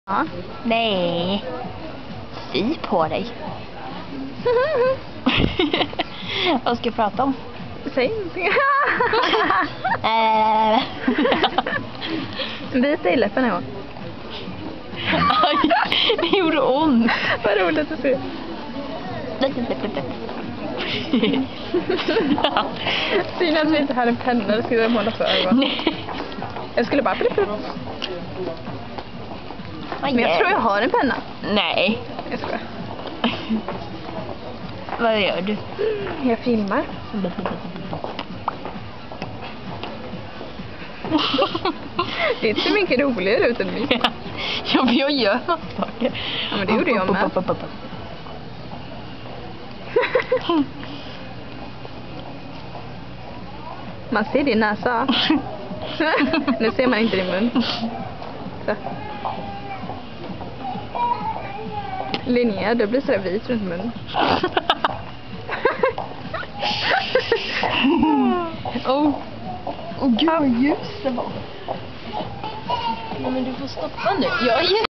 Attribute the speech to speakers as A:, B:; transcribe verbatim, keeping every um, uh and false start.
A: Ja.
B: Nej. Fy på dig. Vad ska jag prata om?
A: Säg ingenting. Bita i läppen här.
B: Aj, det gjorde ont.
A: Vad roligt att se. Synd att vi inte hade en penna. Det skulle jag måla för, va? Jag skulle bara... Men jag tror jag har en penna.
B: Nej.
A: Jag skojar.
B: Vad gör du?
A: Jag filmar. Det ser mycket roligare ut än mig.
B: Ja, men jag gör saker.
A: Ja, men det gjorde jag med. Man ser din näsa. Nu ser man inte din mun. Så. Linnea, du blir så vit runt munnen.
B: Åh, oh, gud vad ljus det var. Ja, men du får stoppa nu. Jag är